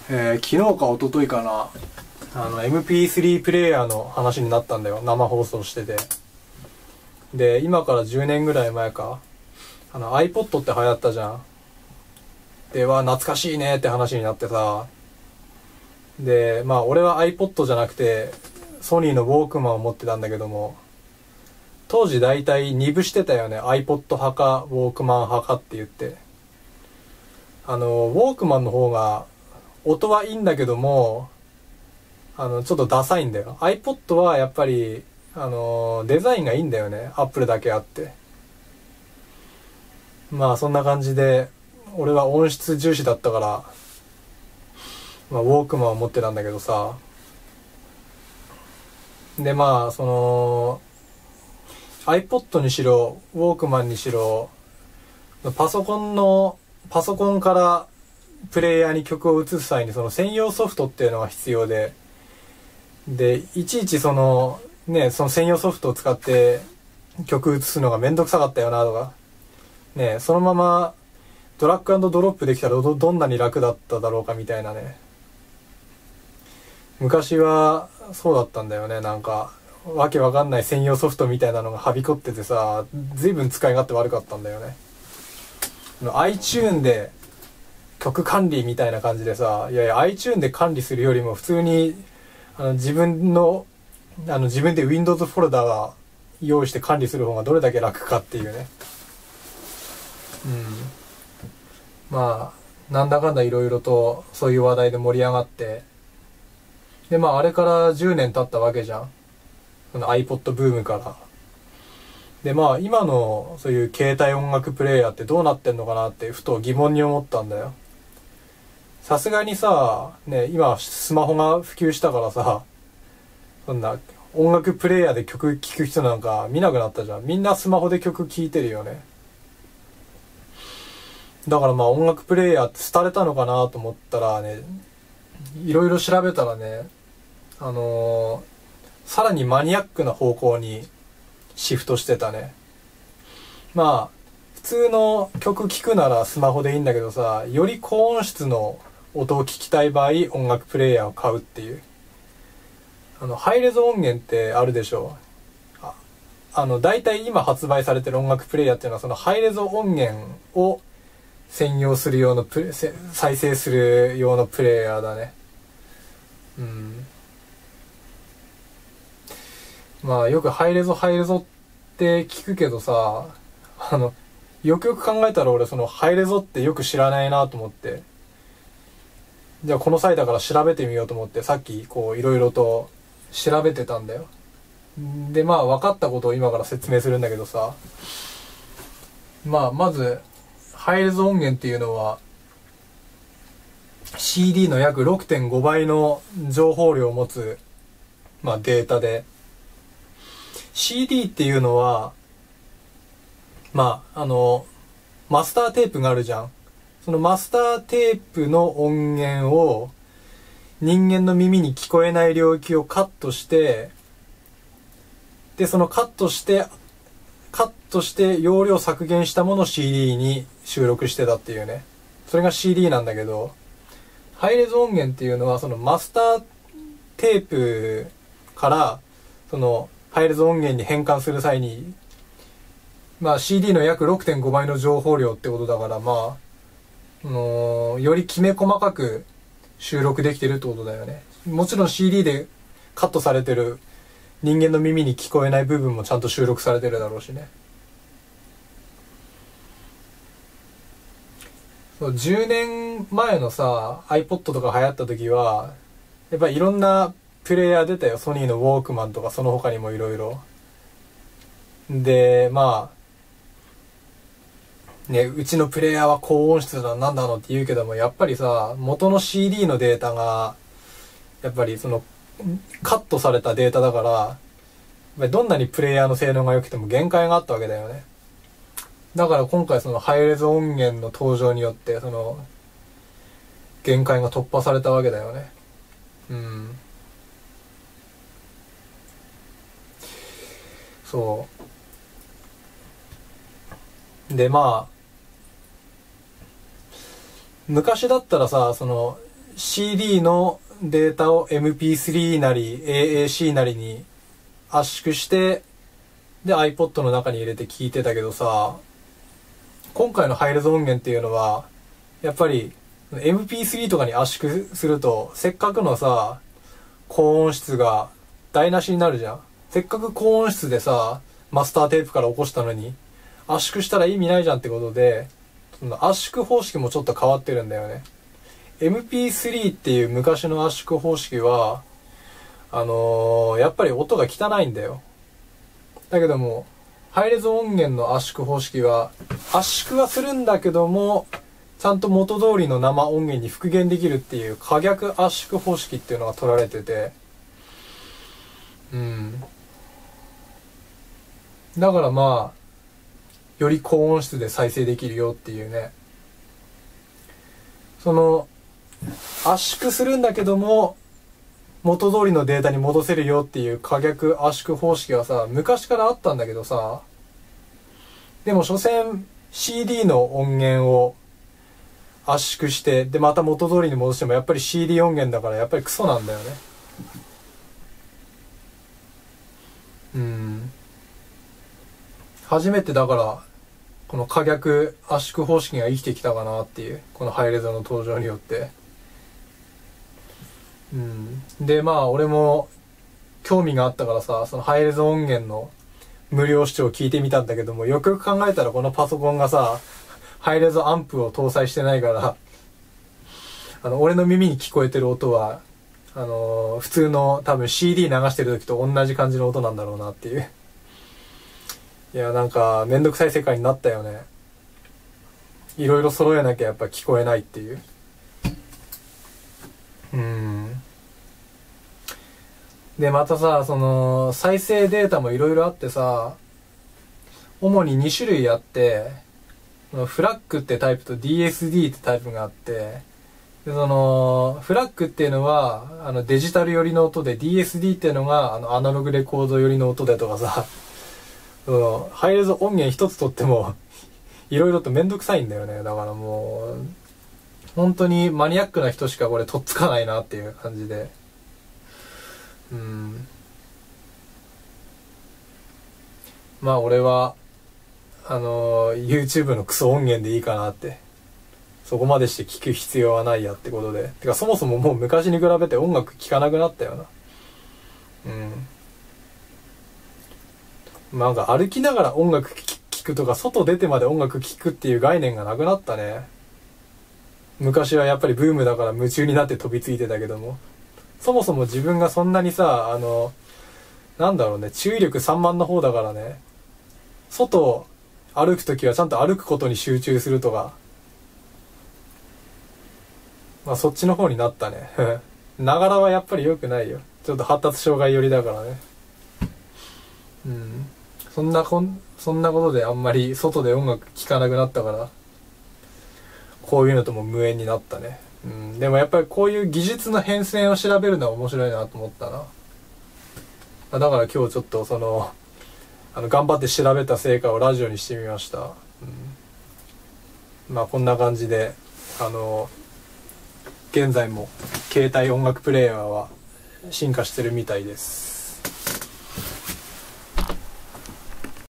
昨日か一昨日かな、MP3 プレイヤーの話になったんだよ。生放送してて。で、今から10年ぐらい前か、iPod って流行ったじゃん。で、懐かしいねって話になってさ。で、俺は iPod じゃなくて、ソニーのウォークマンを持ってたんだけども、当時大体二部してたよね。iPod 派か、ウォークマン派かって言って。ウォークマンの方が、音はいいんだけども、ちょっとダサいんだよ。iPod はやっぱり、デザインがいいんだよね。Apple だけあって。そんな感じで、俺は音質重視だったから、ウォークマンを持ってたんだけどさ。で、iPod にしろ、ウォークマンにしろ、パソコンからプレイヤーに曲を移す際にその専用ソフトっていうのが必要で、いちいちその専用ソフトを使って曲移すのがめんどくさかったよなとか、そのままドラッグ&ドロップできたらどんなに楽だっただろうかみたいなね。昔はそうだったんだよね。なんか、わけわかんない専用ソフトみたいなのがはびこっててさ、随分使い勝手悪かったんだよね。iTune で曲管理みたいな感じでさ、いやいや iTune で管理するよりも普通に自分で Windows フォルダー用意して管理する方がどれだけ楽かっていうね。なんだかんだいろいろとそういう話題で盛り上がって、であれから10年経ったわけじゃん。その iPod ブームから。で今のそういう携帯音楽プレイヤーってどうなってんのかなってふと疑問に思ったんだよ。さすがにさ、今スマホが普及したからさ、そんな音楽プレイヤーで曲聴く人なんか見なくなったじゃん。みんなスマホで曲聴いてるよね。だから音楽プレイヤーって廃れたのかなと思ったらね、いろいろ調べたらね、さらにマニアックな方向にシフトしてたね。普通の曲聴くならスマホでいいんだけどさ、より高音質の音を聞きたい場合、音楽プレイヤーを買うっていう。ハイレゾ音源ってあるでしょ。大体今発売されてる音楽プレイヤーっていうのはそのハイレゾ音源を専用する用の再生する用のプレイヤーだね。よくハイレゾって聞くけどさ、よくよく考えたら俺そのハイレゾってよく知らないなと思って、じゃあこの際だから調べてみようと思ってさっきこういろいろと調べてたんだよ。で分かったことを今から説明するんだけどさ、まずハイレゾ音源っていうのは CD の約 6.5 倍の情報量を持つデータで、 CD っていうのはマスターテープがあるじゃん。そのマスターテープの音源を人間の耳に聞こえない領域をカットして、でそのカットして容量削減したものを CD に収録してたっていうね。それが CD なんだけど、ハイレゾ音源っていうのはそのマスターテープからそのハイレゾ音源に変換する際にCD の約 6.5 倍の情報量ってことだからよりきめ細かく収録できてるってことだよね。もちろん CD でカットされてる人間の耳に聞こえない部分もちゃんと収録されてるだろうしね。10年前のさ iPod とか流行った時はやっぱりいろんなプレイヤー出たよ。ソニーのウォークマンとかその他にもいろいろでうちのプレイヤーは高音質だなんだのって言うけども、やっぱりさ元の CD のデータがやっぱりそのカットされたデータだから、どんなにプレイヤーの性能が良くても限界があったわけだよね。だから今回そのハイレゾ音源の登場によってその限界が突破されたわけだよね。そうで昔だったらさ、その CD のデータを MP3 なり AAC なりに圧縮して、で iPod の中に入れて聞いてたけどさ、今回のハイレゾ音源っていうのはやっぱり MP3 とかに圧縮するとせっかくのさ高音質が台無しになるじゃん。せっかく高音質でさマスターテープから起こしたのに圧縮したら意味ないじゃんってことで、その圧縮方式もちょっと変わってるんだよね。MP3 っていう昔の圧縮方式はやっぱり音が汚いんだよ。だけどもハイレゾ音源の圧縮方式は圧縮はするんだけどもちゃんと元通りの生音源に復元できるっていう可逆圧縮方式っていうのが取られてて、だからまあより高音質で再生できるよっていうね。その圧縮するんだけども元通りのデータに戻せるよっていう可逆圧縮方式はさ昔からあったんだけどさ、でも所詮 CD の音源を圧縮してでまた元通りに戻してもやっぱり CD 音源だからやっぱりクソなんだよね。初めてだからこの可逆圧縮方式が生きてきたかなっていう、このハイレゾの登場によって。でまあ俺も興味があったからさ、そのハイレゾ音源の無料視聴を聞いてみたんだけども、よくよく考えたらこのパソコンがさハイレゾアンプを搭載してないから俺の耳に聞こえてる音は普通の多分 CD 流してる時と同じ感じの音なんだろうなっていう。いやなんかめんどくさい世界になったよね。いろいろ揃えなきゃやっぱ聞こえないっていう。でまたさその再生データもいろいろあってさ、主に2種類あって、フラッグってタイプと DSD ってタイプがあって、でそのフラッグっていうのはデジタル寄りの音で、 DSD っていうのがアナログレコード寄りの音でとかさ、ハイレゾ音源一つとってもいろいろとめんどくさいんだよね。だからもう本当にマニアックな人しかこれとっつかないなっていう感じで、まあ俺はYouTube のクソ音源でいいかなって、そこまでして聞く必要はないやってことで。てかそもそももう昔に比べて音楽聴かなくなったよな。なんか歩きながら音楽聴くとか外出てまで音楽聴くっていう概念がなくなったね。昔はやっぱりブームだから夢中になって飛びついてたけども、そもそも自分がそんなにさなんだろうね、注意力散漫な方だからね、外歩くときはちゃんと歩くことに集中するとか、まあそっちの方になったねながらはやっぱり良くないよ。ちょっと発達障害寄りだからね。そんなことであんまり外で音楽聴かなくなったから、こういうのとも無縁になったね。でもやっぱりこういう技術の変遷を調べるのは面白いなと思ったな。だから今日ちょっと頑張って調べた成果をラジオにしてみました。まあこんな感じで現在も携帯音楽プレイヤーは進化してるみたいです。